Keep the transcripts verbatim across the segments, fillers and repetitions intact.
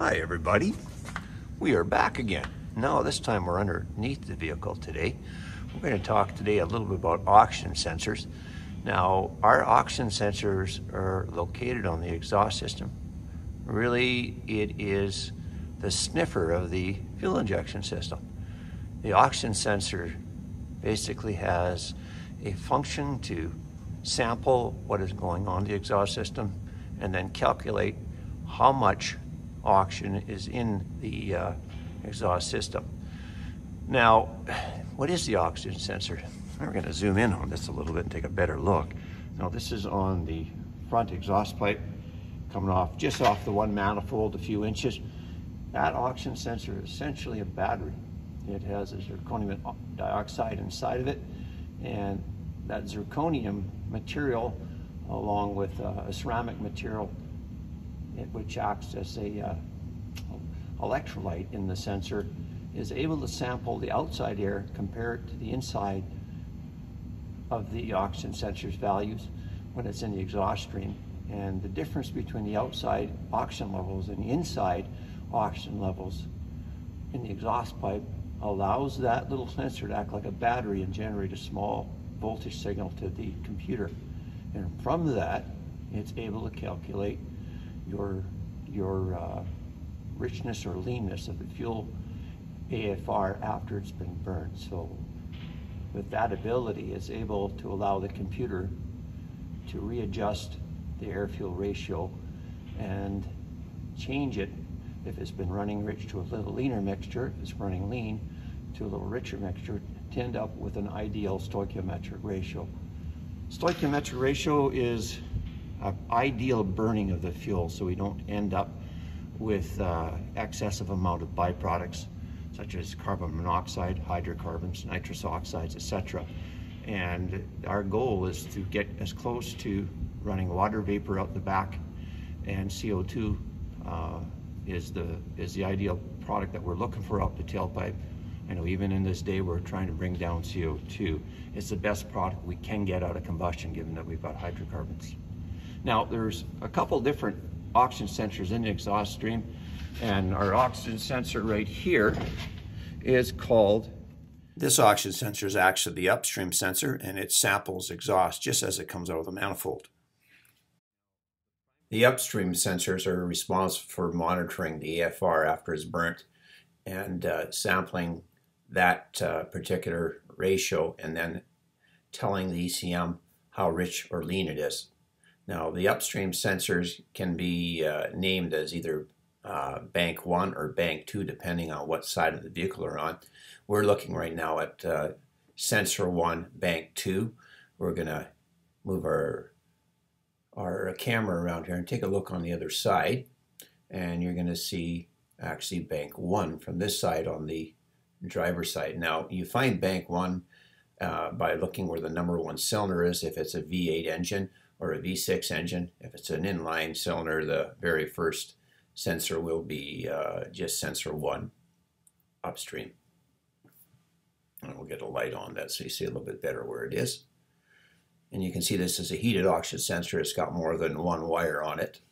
Hi everybody, we are back again. Now this time we're underneath the vehicle today. We're going to talk today a little bit about oxygen sensors. Now our oxygen sensors are located on the exhaust system. Really it is the sniffer of the fuel injection system. The oxygen sensor basically has a function to sample what is going on in the exhaust system and then calculate how much oxygen is in the uh, exhaust system. Now, what is the oxygen sensor? We're going to zoom in on this a little bit and take a better look. Now, this is on the front exhaust pipe coming off just off the one manifold a few inches. That oxygen sensor is essentially a battery. It has a zirconium dioxide inside of it, and that zirconium material along with uh, a ceramic material it, which acts as a uh, electrolyte in the sensor is able to sample the outside air compared to the inside of the oxygen sensor's values when it's in the exhaust stream. And the difference between the outside oxygen levels and the inside oxygen levels in the exhaust pipe allows that little sensor to act like a battery and generate a small voltage signal to the computer. And from that, it's able to calculate your, your uh, richness or leanness of the fuel A F R after it's been burned. So with that ability, it's able to allow the computer to readjust the air-fuel ratio and change it if it's been running rich to a little leaner mixture, if it's running lean to a little richer mixture, to end up with an ideal stoichiometric ratio. Stoichiometric ratio is an ideal burning of the fuel so we don't end up with uh, excessive amount of byproducts such as carbon monoxide, hydrocarbons, nitrous oxides, et cetera. And our goal is to get as close to running water vapor out the back, and C O two uh, is the is the ideal product that we're looking for out the tailpipe. I know even in this day we're trying to bring down C O two. It's the best product we can get out of combustion given that we've got hydrocarbons. Now there's a couple different oxygen sensors in the exhaust stream, and our oxygen sensor right here is called, this oxygen sensor is actually the upstream sensor, and it samples exhaust just as it comes out of the manifold. The upstream sensors are responsible for monitoring the A F R after it's burnt and uh, sampling that uh, particular ratio and then telling the E C M how rich or lean it is. Now the upstream sensors can be uh, named as either uh, bank one or bank two depending on what side of the vehicle you're on. We're looking right now at uh, sensor one, bank two. We're going to move our, our camera around here and take a look on the other side, and you're going to see actually bank one from this side on the driver's side. Now you find bank one uh, by looking where the number one cylinder is, if it's a V eight engine or a V six engine. If it's an inline cylinder, the very first sensor will be uh, just sensor one upstream. And we'll get a light on that so you see a little bit better where it is. And you can see this is a heated oxygen sensor. It's got more than one wire on it.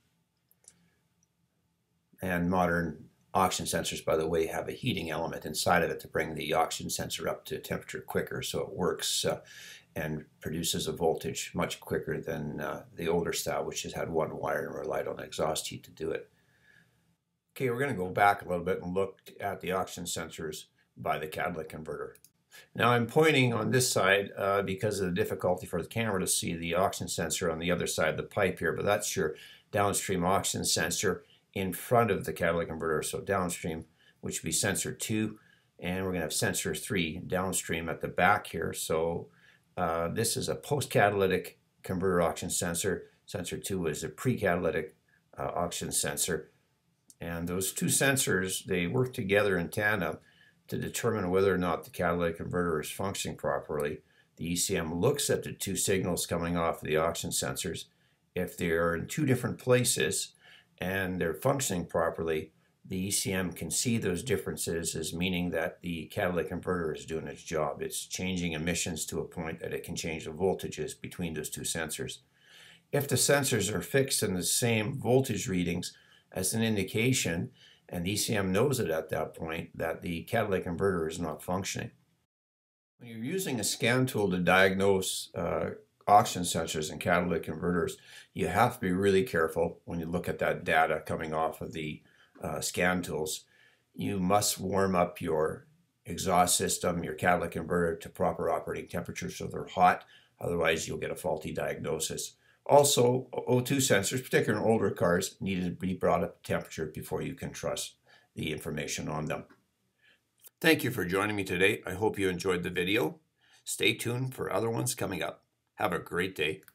And modern oxygen sensors, by the way, have a heating element inside of it to bring the oxygen sensor up to temperature quicker, so it works uh, and produces a voltage much quicker than uh, the older style, which has had one wire and relied on exhaust heat to do it. Okay, we're going to go back a little bit and look at the oxygen sensors by the catalytic converter. Now I'm pointing on this side uh, because of the difficulty for the camera to see the oxygen sensor on the other side of the pipe here, but that's your downstream oxygen sensor in front of the catalytic converter. So downstream, which would be sensor two, and we're going to have sensor three downstream at the back here. So uh, this is a post-catalytic converter oxygen sensor. Sensor two is a pre-catalytic uh, oxygen sensor. And those two sensors, they work together in tandem to determine whether or not the catalytic converter is functioning properly. The E C M looks at the two signals coming off of the oxygen sensors. If they're in two different places and they're functioning properly, the E C M can see those differences as meaning that the catalytic converter is doing its job. It's changing emissions to a point that it can change the voltages between those two sensors. If the sensors are fixed in the same voltage readings as an indication, and E C M knows it at that point, that the catalytic converter is not functioning. When you're using a scan tool to diagnose uh, oxygen sensors and catalytic converters, you have to be really careful when you look at that data coming off of the uh, scan tools. You must warm up your exhaust system, your catalytic converter, to proper operating temperature so they're hot. Otherwise, you'll get a faulty diagnosis. Also, O two sensors, particularly in older cars, need to be brought up to temperature before you can trust the information on them. Thank you for joining me today. I hope you enjoyed the video. Stay tuned for other ones coming up. Have a great day.